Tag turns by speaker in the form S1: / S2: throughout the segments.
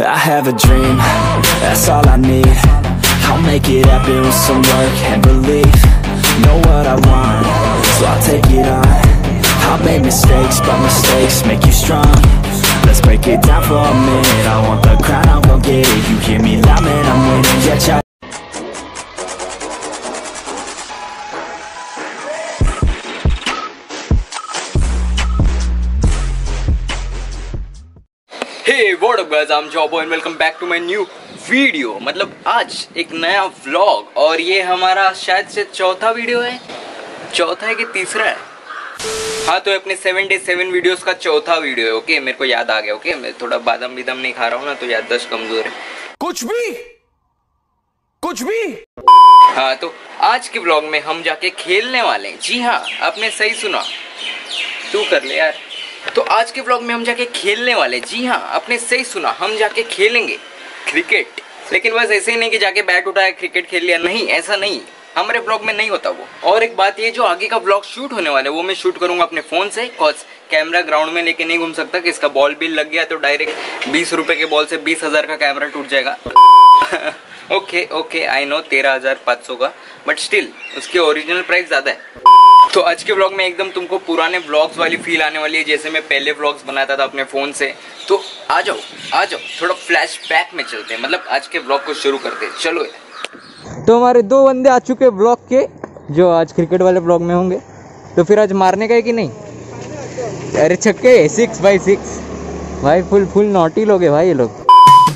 S1: I have a dream, that's all I need. I'll make it happen with some work and belief. Know what I want, so I'll take it on. I'll make mistakes, but mistakes make you strong. Let's break it down for a minute. I want the crown, I'll go get it. You hear me loud, man, I'm winning. Yeah, child.
S2: Hey, what up guys, I'm Jobbo and welcome back to my new video। मतलब आज एक नया vlog और ये हमारा शायद से चौथा वीडियो है। चौथा है कि तीसरा है? हाँ, तो अपने 7 days 7 वीडियोस का चौथा वीडियो है। ओके, मेरे को याद आ गया। ओके, मैं थोड़ा बादाम बिदाम नहीं खा रहा हूँ ना, तो याददाश्त कमजोर है। कुछ भी। हाँ, तो आज के व्लॉग में हम जाके खेलने वाले हैं। जी हाँ, आपने सही सुना। तू कर ले यार। तो आज के व्लॉग में हम जाके खेलने वाले। जी हाँ, आपने सही सुना, हम जाके खेलेंगे क्रिकेट। लेकिन बस ऐसे ही नहीं कि जाके बैट उठाया क्रिकेट खेल लिया, नहीं, ऐसा नहीं, हमारे व्लॉग में नहीं होता वो। और एक बात ये, जो आगे का व्लॉग शूट होने वाला है वो मैं शूट करूंगा अपने फोन से, कॉज कैमरा ग्राउंड में लेके नहीं घूम सकता कि इसका बॉल बिल लग गया तो डायरेक्ट 20 रुपए के बॉल से 20,000 का कैमरा टूट जाएगा। ओके, आई नो 13,500 का, बट स्टिल उसकी ओरिजिनल प्राइस ज्यादा है। तो आज के व्लॉग में एकदम तुमको पुराने व्लॉग्स वाली फील आने वाली है, जैसे मैं पहले व्लॉग्स बनाता था अपने फोन से। तो आ जाओ थोड़ा फ्लैशबैक में चलते हैं, मतलब आज के व्लॉग को शुरू करते हैं। चलो।
S3: तो हमारे 2 बंदे आ चुके हैं व्लॉग के, जो आज क्रिकेट वाले व्लॉग में होंगे। तो फिर आज मारने का है कि नहीं? अरे छक्के 6x6 भाई, फुल नॉटी लोग है भाई ये लोग।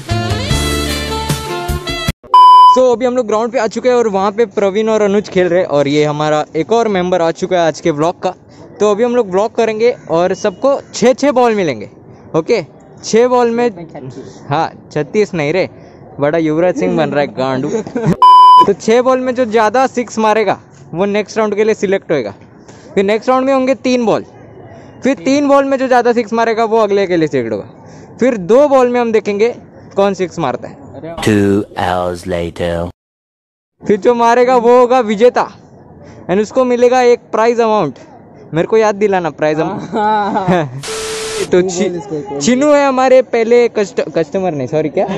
S3: तो अभी हम लोग ग्राउंड पे आ चुके हैं और वहाँ पे प्रवीण और अनुज खेल रहे हैं, और ये हमारा एक और मेंबर आ चुका है आज के व्लॉग का। तो अभी हम लोग व्लॉग करेंगे और सबको 6 बॉल मिलेंगे। ओके, 6 बॉल में, हाँ 36 नहीं रे, बड़ा युवराज सिंह बन रहा है गांडू। तो 6 बॉल में जो ज़्यादा 6 मारेगा वो नेक्स्ट राउंड के लिए सिलेक्ट होएगा। फिर नेक्स्ट राउंड में होंगे 3 बॉल, फिर 3 बॉल में जो ज़्यादा 6 मारेगा वो अगले के लिए सिलेक्ट होगा। फिर 2 बॉल में हम देखेंगे कौन 6 मारता है।
S1: 2 hours later.
S3: फिर जो मारेगा वो होगा विजेता, एंड उसको मिलेगा एक प्राइज अमाउंट। मेरे को याद दिलाना प्राइज अमाउंट। तो चिनू है हमारे पहले कस्टमर, नहीं सॉरी क्या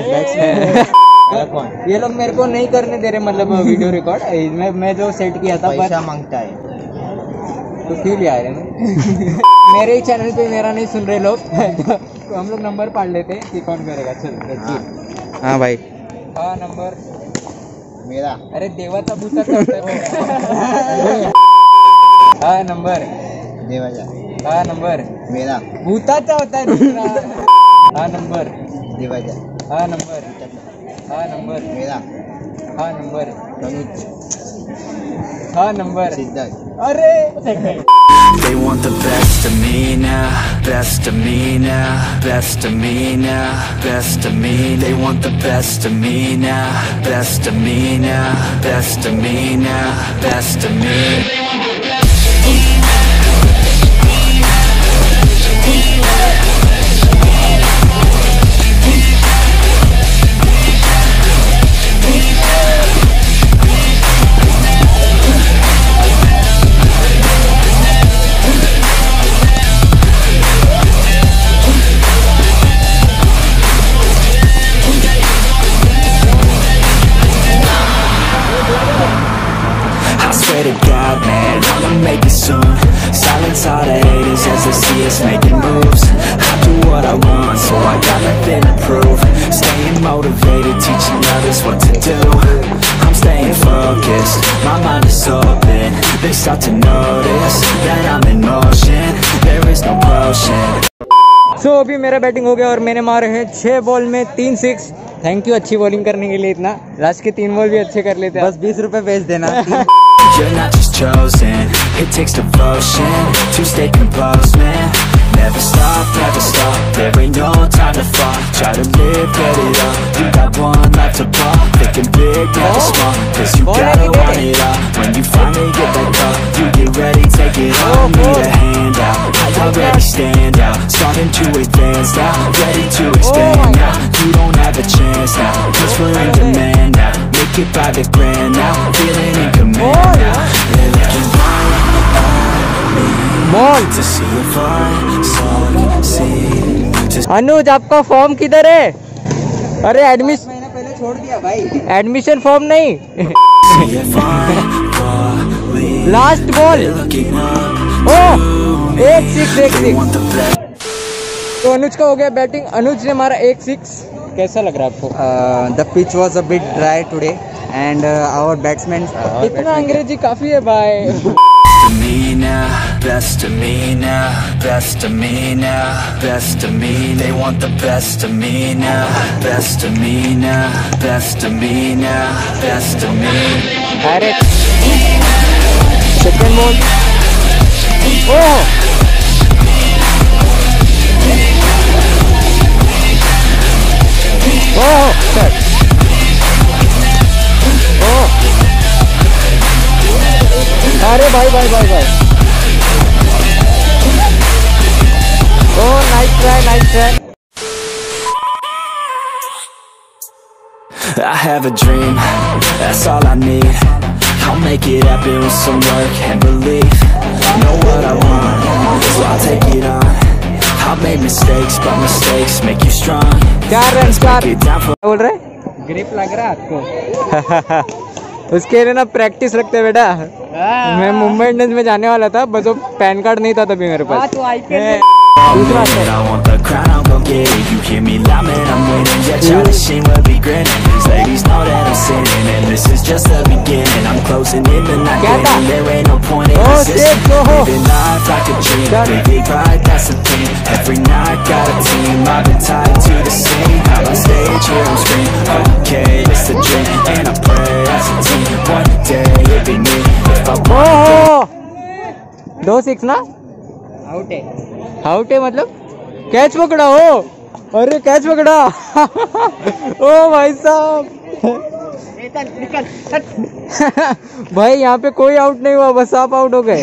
S3: ये लोग मेरे को नहीं करने दे रहे, मतलब वीडियो रिकॉर्ड मैं जो सेट किया था पैसा मांगता है, तो क्यों लिया रहे मेरे ही चैनल पे मेरा नहीं सुन रहे लोग। तो हम लोग नंबर पढ़ लेते हैं कि कौन करेगा। चल। हाँ भाई, हाँ नंबर मेरा। अरे देवाचा भूताचा होता है। हाँ नंबर देवाचा। हाँ नंबर मेरा। भूताचा होता है दूसरा। हाँ नंबर देवाचा। हाँ नंबर। हाँ नंबर मेरा। हाँ नंबर अनुज। हाँ नंबर सिद्धार्थ। अरे
S1: They want the best of me now, best of me now, best of me now, best of me. They want the best of me now, best of me now, best of me now, best of me. To God, man, I'ma make it soon. Silence all the haters as they see us making moves. I do what I want, so I got nothing to prove. Staying motivated, teaching others what to do. I'm staying focused, my mind is open. They start to notice that I'm in motion. There is no potion.
S3: So अभी मेरा batting हो गया और मैंने मारे हैं 6 ball में 3 6। Thank you अच्छी बॉलिंग करने के लिए। इतना लास्ट के 3 बॉल भी अच्छे कर लेते हैं। बस 20 रुपए भेज देना।
S1: You're not just chosen, it takes devotion to stay composed, man. Never stop, there ain't no time to fall. Try to live, get it up, you got one life to ball. Thinking big, never small, cause you gotta want it all. When you finally get that call, you get ready, take it on. Need a hand out, I already stand out. Starting to advance now, ready to expand now. You don't have a chance now, cause we're in demand now. Make it by the grand now, feeling in command now. They're looking right at me to see if I succeed.
S3: अनुज आपका form किधर है? अरे admission
S4: मैंने पहले छोड़ दिया भाई।
S3: Admission form नहीं। Last ball. ओह 1-6। तो अनुज का हो गया बैटिंग। अनुज ने मारा 1-6। कैसा लग रहा है आपको?
S4: The pitch was a bit dry today and our batsmen
S3: इतना अंग्रेजी काफी है भाई।
S1: me now, best of me now, best of me now, best of me. They want the best of me now, best of me now, best of me now, best of me.
S3: अरे second ball. Oh oh sir. Oh अरे भाई। Oh nice try.
S1: I have a dream, that's all I need. I'll make it happen with some work and belief. Know what I want, so I'll take it on. I'll make mistakes, but mistakes make you strong.
S3: 4 run 4।
S1: Get down for
S3: बोल रहे
S4: grip लग रहा है आपको।
S3: उसके लिए ना practice रखते बेटा। मैं मुंबई इंडियंस में जाने वाला था, बस वो पैन कार्ड नहीं था तभी मेरे पास। दूसरा
S1: I want the crown, I'll go get it. You hear me loud, man, I'm winning. Yeah, Charlie Sheen will be grinning. These ladies know that I'm sinning, and this is just the beginning. I'm closing in, but not getting. There ain't no point in resisting. Living life like a dream, big pride, that's the thing. Every night got a team, I've been tied to the scene. I'm on stage, here I'm screaming. Okay, it's a dream, and I pray as a team. One day it'll be me. If I want.
S3: 2-6 ना
S4: out है।
S3: Out है मतलब catch पकड़ा हो। अरे catch पकड़ा। ओ भाई साहब। भाई यहाँ पे कोई आउट नहीं हुआ, बस आप आउट हो गए।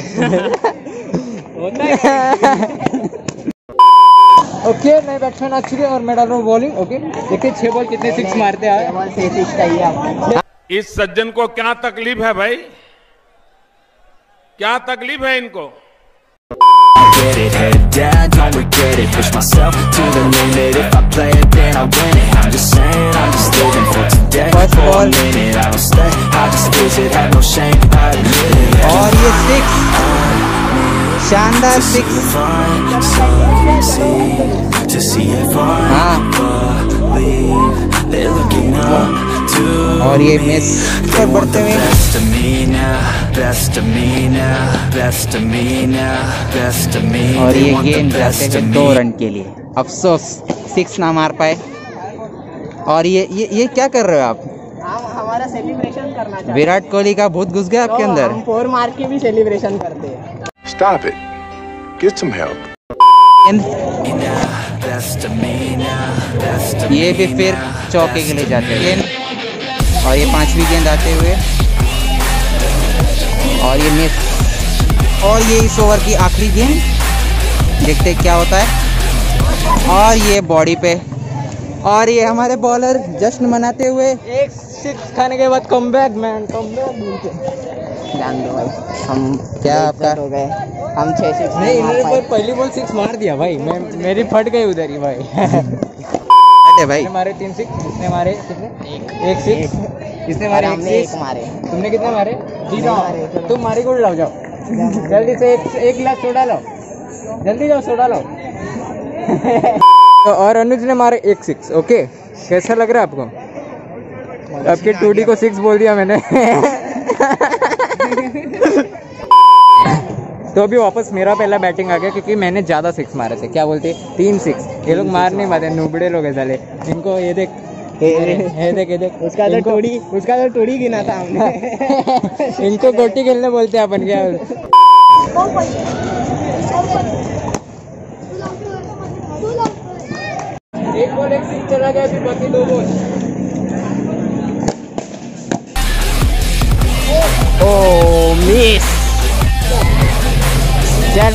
S3: ओके नए बैट्समैन आ चुके हैं और मैं डाल रहा हूँ बॉलिंग। ओके देखिए 6 बॉल कितने 6 मारते हैं।
S5: इस सज्जन को क्या तकलीफ है भाई, क्या तकलीफ है इनको?
S1: Get it, head down, don't regret it. Push myself to the limit. If I play it, then I win it. I'm just saying, I'm just living for today. For a minute, I don't stay, I just visit. Have no shame, I admit it.
S4: और ये 6 शानदार 6।
S1: To see if I believe they're looking up to
S4: और ये miss पर बढ़ते हुए
S1: best of me now, best of me now, best of me now, best of me.
S4: और ये गेंद जाते हुए 2 रन के लिए। अफसोस 6 ना मार पाए। और ये क्या कर रहे हो आप?
S6: हम हमारा सेलिब्रेशन करना चाहते हैं।
S4: विराट कोहली का भूत घुस गया आपके अंदर।
S6: हम 4 मार के भी सेलिब्रेशन करते हैं।
S5: Stop it. Get some help.
S4: ये भी फिर चौके के लिए जाते हैं गेंद। और ये 5वीं गेंद आते हुए और ये मिस। और ये इस ओवर की आखिरी गेंद, देखते क्या होता है। और ये बॉडी पे और ये हमारे बॉलर जश्न मनाते हुए
S3: 1-6 खाने के बाद come back man, come back.
S6: जान दो भाई,
S4: हम क्या आपका
S6: हो गए। हम 6-6
S3: नहीं इन्होंने पर पहली बॉल 6 मार दिया भाई। मेरी फट गई उधर ही भाई।
S4: अरे भाई
S3: इसने मारे 3 6, इसने मारे कितने? 1 6, इसने मारे 1 6
S6: मारे।
S3: तुमने कितने मारे? 0। तुम मारी गोल्ड लाओ, जाओ जल्दी से एक गिलास सोडा लाओ, जल्दी जाओ सोडा लाओ। और अनुज ने मारे 1 6। ओके कैसा लग रहा है आपको? आपके 2D को 6 बोल दिया मैंने। तो अभी वापस मेरा पहला बैटिंग आ गया क्योंकि मैंने ज़्यादा 6 मारे थे। क्या बोलते 3 6। ये लोग मार नहीं पाते, नुबड़े लोग है साले। इनको ये देख, ये देख
S6: उसका तो टोड़ी गिना था हमने।
S3: इनको गोटी खेलने बोलते हैं अपन। क्या एक बॉल 1 6 चला गया, फिर बाकी 2 बॉल।
S6: ओ मिस। चल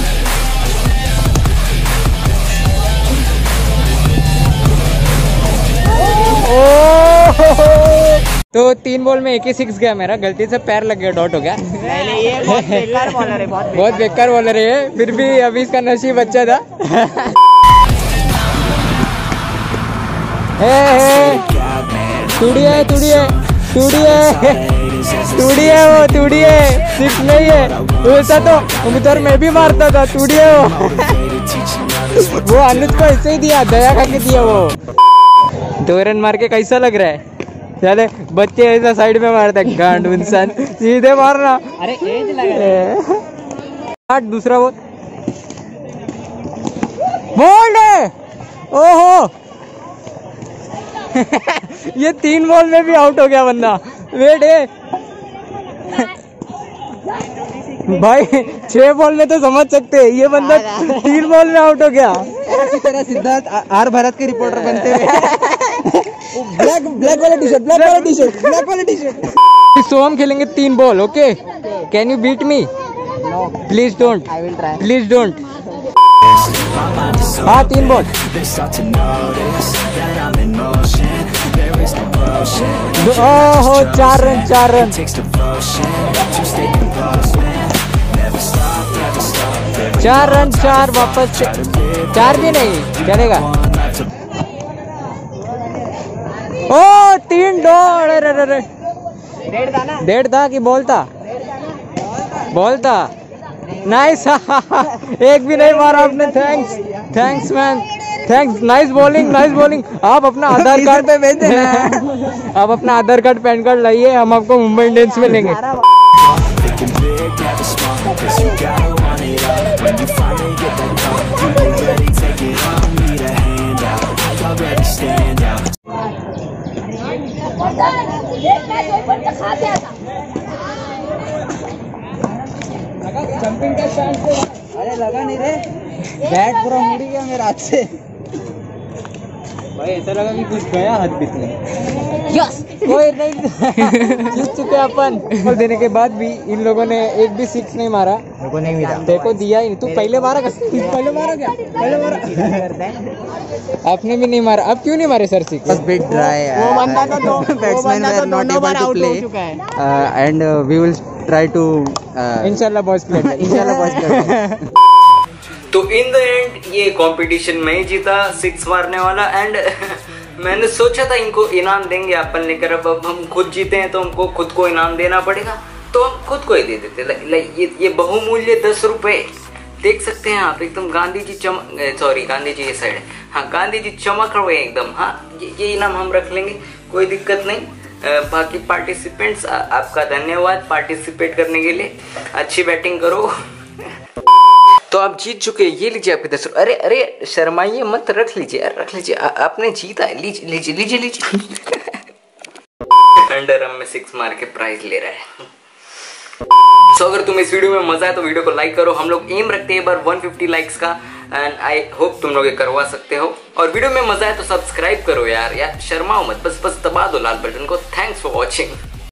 S3: तो 3 बॉल में 1 ही 6 गया मेरा। गलती से पैर लग गया, डॉट हो गया।
S6: ये बहुत बेकार बॉलर है,
S3: बहुत बेकार बॉलर है। फिर भी अभी इसका नसीब अच्छा था। तुड़िए तुड़िए तुड़िए तुड़िए वो तुड़िए, सिक्स नहीं है वैसा तो उधर मैं भी मारता था। तुड़िए वो अनुज को ऐसे ही दिया, दया खा के दिया वो। 2 रन मार के कैसा लग रहा है? चले बच्चे ऐसा साइड में मारते गांड इंसान, सीधे मारना।
S6: अरे एज लगा
S3: दूसरा बोल है। ओहो ये 3 बॉल में भी आउट हो गया बंदा। वेट है भाई, 6 बॉल में तो समझ सकते हैं, ये बंदा 3 बॉल में आउट हो गया।
S4: इसी तरह सिद्धार्थ आर भारत के रिपोर्टर बनते हुए ब्लैक वाला टी शर्ट, ब्लैक वाला टी शर्ट, ब्लैक वाला टी शर्ट।
S3: सो हम खेलेंगे 3 ball. Okay, can you beat me? Please don't, please don't. हाँ 3 बॉल। ओहो 4 रन, 4 रन, 4 रन, 4 वापस 4 भी नहीं चलेगा। ओ 3 डॉट, अरे 1.5 था कि बॉल था? बॉल था। नाइस एक भी नहीं मारा आपने। Thanks, thanks man, thanks. Nice bowling, nice bowling. आप अपना आधार कार्ड पे भेज देना। आप अपना आधार कार्ड, पैन कार्ड लाइए, हम आपको मुंबई इंडियंस में लेंगे।
S4: जंपिंग का चांस तो अरे लगा नहीं रे, बैट पूरा मुड़ गया मेरे हाथ से
S3: भाई। ऐसा लगा कि कुछ गया हाथ बीच में। यस, कोई नहीं जीत चुके अपन। बॉल देने के बाद भी इन लोगों ने एक भी 6 नहीं मारा।
S4: मेरे को नहीं मिला,
S3: देखो दिया ही नहीं। तू पहले मारा, पहले मारा क्या? पहले मारा आपने भी नहीं मारा। अब क्यों नहीं मारे सर? 6
S4: बस बिट ड्राई।
S6: वो बंदा तो
S4: batsman were not able to play and we will try to
S3: इंशाल्लाह बॉयज प्ले,
S4: इंशाल्लाह बॉयज।
S2: तो इन द एंड ये कंपटीशन में ही जीता 6 मारने वाला। एंड मैंने सोचा था इनको इनाम देंगे अपन, लेकर अब हम खुद जीते हैं तो हमको खुद को इनाम देना पड़ेगा, तो हम खुद को ही दे देते। ये बहुमूल्य 10 रुपए देख सकते हैं आप। एकदम गांधी जी गांधी जी ये साइड है। हाँ, गांधी जी चमक रहे हैं एकदम। हाँ, ये इनाम हम रख लेंगे, कोई दिक्कत नहीं। बाकी पार्टिसिपेंट्स आपका धन्यवाद पार्टिसिपेट करने के लिए। अच्छी बैटिंग करो। तो आप जीत चुके हैं, ये लीजिए आपके 10 रुपये। अरे शर्माइए मत, रख लीजिए यार, रख लीजिए। आपने जीता है, लीजिए लीजिए लीजिए लीजिए। अंडर आर्म में 6 मार के प्राइज ले रहा है। सो अगर तुम्हें इस वीडियो में मजा है तो वीडियो को लाइक करो। हम लोग एम रखते हैं बार 150 लाइक्स का, एंड आई होप तुम लोग ये करवा सकते हो। और वीडियो में मजा है तो सब्सक्राइब करो यार, शर्माओ मत, बस दबा दो लाल बटन को। Thanks for watching.